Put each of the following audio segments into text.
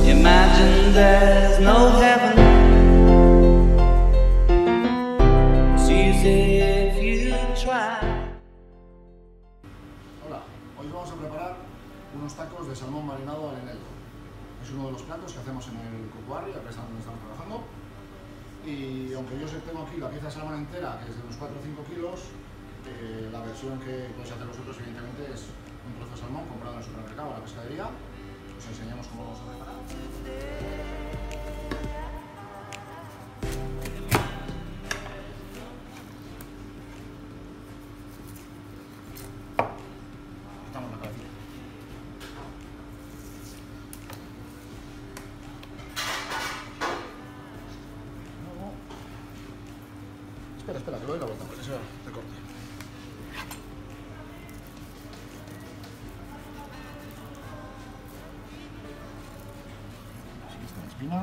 Imagine there's no heaven. It's easy if you try. Hola, hoy vamos a preparar unos tacos de salmón marinado al eneldo. Es uno de los platos que hacemos en el Cucuarri, acá es donde estamos trabajando. Y aunque yo tengo aquí la pieza de salmón entera, que es de unos 4 o 5 kilos, la versión que podéis hacer vosotros evidentemente es un trozo de salmón comprado en el supermercado o en la pescadería. Os enseñamos cómo vamos a preparar. Quitamos la cabecita. Luego... Espera, que lo doy la vuelta porque se recorte. Espina.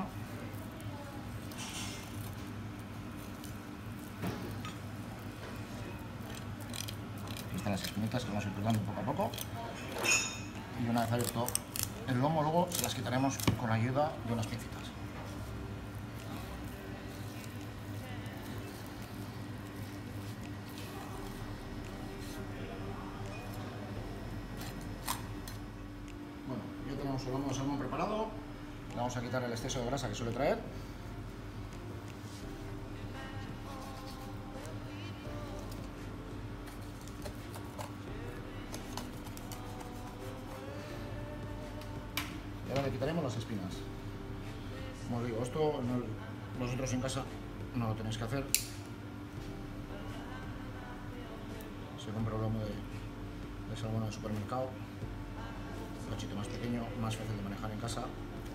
Aquí están las espinitas que vamos a ir cortando poco a poco. Y una vez abierto el lomo, luego se las quitaremos con la ayuda de unas pincitas. Bueno, ya tenemos el lomo de salmón preparado. Le vamos a quitar el exceso de grasa que suele traer. Y ahora le quitaremos las espinas. Como os digo, esto vosotros en casa no lo tenéis que hacer. Se compra el lomo de salmón en el supermercado. Un cachito más pequeño, más fácil de manejar en casa.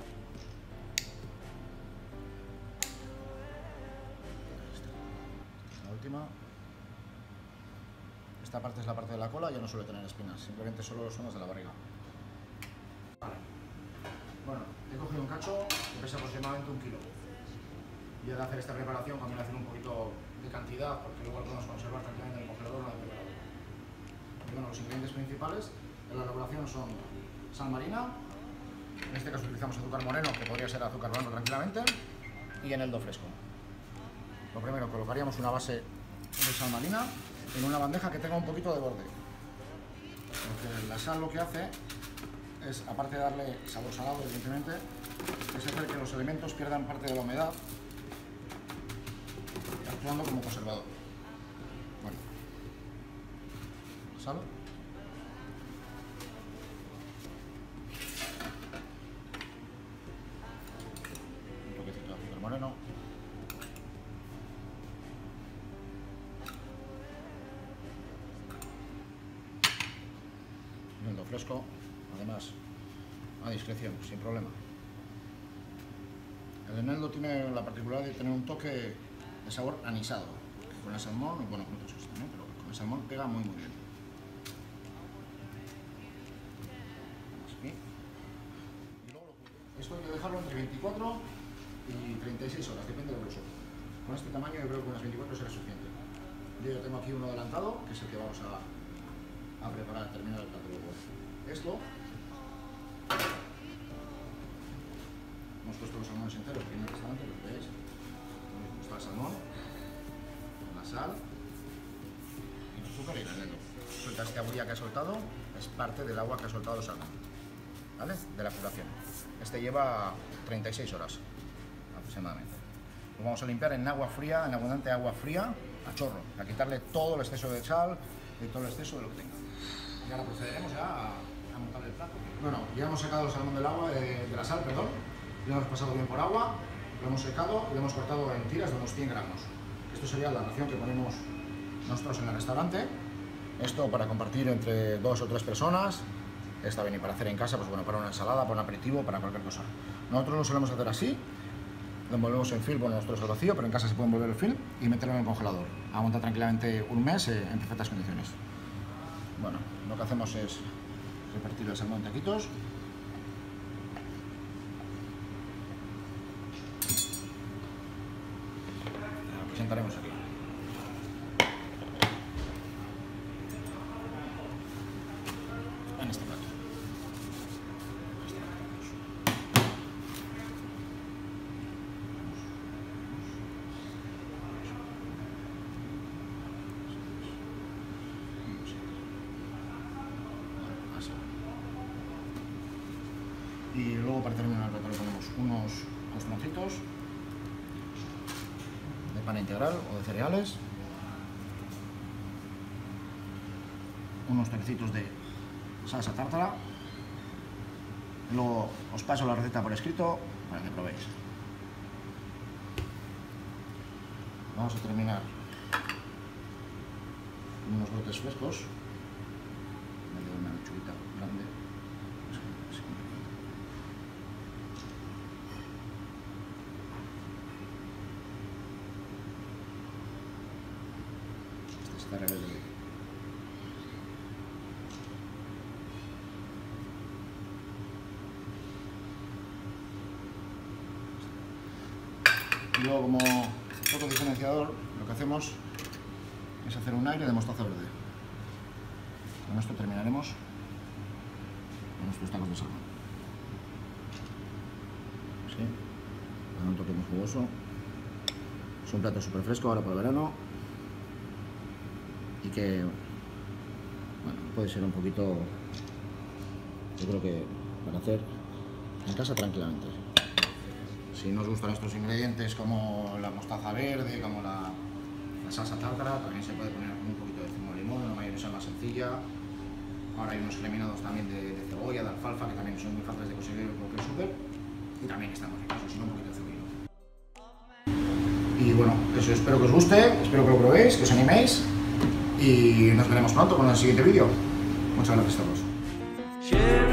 Esta parte es la parte de la cola, ya no suele tener espinas, simplemente solo son las de la barriga. Vale. Bueno, he cogido un cacho que pesa aproximadamente 1 kilo. Y al hacer esta preparación conviene hacer un poquito de cantidad porque luego lo podemos conservar tranquilamente en el congelador una vez preparado. Y bueno, los ingredientes principales de la elaboración son sal marina, en este caso utilizamos azúcar moreno, que podría ser azúcar blanco tranquilamente, y eneldo fresco. Lo primero, colocaríamos una base de sal marina en una bandeja que tenga un poquito de borde. Porque la sal lo que hace es, aparte de darle sabor salado, evidentemente, es hacer que los elementos pierdan parte de la humedad, actuando como conservador. Bueno, sal. Un toquecito de azúcar moreno. Eneldo fresco, además a discreción, sin problema. El eneldo tiene la particularidad de tener un toque de sabor anisado, que con el salmón, y bueno, con otros también, pero con el salmón pega muy bien. Así. Y luego esto hay que dejarlo entre 24 y 36 horas, depende del grosor. Con este tamaño yo creo que unas 24 será suficiente. Yo ya tengo aquí uno adelantado, que es el que vamos a preparar, terminar el plato. Esto, hemos puesto los salmones enteros aquí en el restaurante, lo veis. Está el salmón, la sal, el azúcar y el eneldo. Suelta esta agüilla que ha soltado, es parte del agua que ha soltado el salmón, ¿vale? De la curación. Este lleva 36 horas aproximadamente. Lo vamos a limpiar en agua fría, en abundante agua fría, a chorro, para quitarle todo el exceso de sal y todo el exceso de lo que tenga. Y ahora procederemos ya a montar el plato. Bueno, ya hemos sacado el salmón del agua, de la sal, perdón. Lo hemos pasado bien por agua, lo hemos secado y lo hemos cortado en tiras de unos 100 gramos. Esto sería la ración que ponemos nosotros en el restaurante. Esto para compartir entre 2 o 3 personas. Está bien, y para hacer en casa, pues bueno, para una ensalada, para un aperitivo, para cualquier cosa. Nosotros lo solemos hacer así. Lo envolvemos en film, bueno, nosotros al vacío, pero en casa se puede envolver el film y meterlo en el congelador. Aguanta tranquilamente un mes en perfectas condiciones. Bueno, lo que hacemos es repartir el salmón en taquitos. Lo presentaremos aquí. En este plato. Y luego para terminar el plato le ponemos unos costroncitos de pan integral o de cereales, unos trocitos de salsa tártara. Luego os paso la receta por escrito para que probéis. Vamos a terminar con unos brotes frescos. Me doy una lechuguita grande. Este está rebelde. Y luego, como toque diferenciador, lo que hacemos es hacer un aire de mostaza verde. Con esto terminaremos con nuestros tacos de salmón. ¿Sí? Con un toque muy jugoso. Es un plato súper fresco ahora por el verano. Y que, bueno, puede ser un poquito, yo creo que para hacer en casa tranquilamente. Si no os gustan estos ingredientes como la mostaza verde, como la salsa tártara, también se puede poner un poquito de zumo de limón, una mayonesa más sencilla. Ahora hay unos laminados también de cebolla, de alfalfa, que también son muy fáciles de conseguir en cualquier súper. Y también están muy ricos, si no un poquito de cebolla. Y bueno, eso, espero que os guste, espero que lo probéis, que os animéis. Y nos veremos pronto con el siguiente vídeo. Muchas gracias a todos.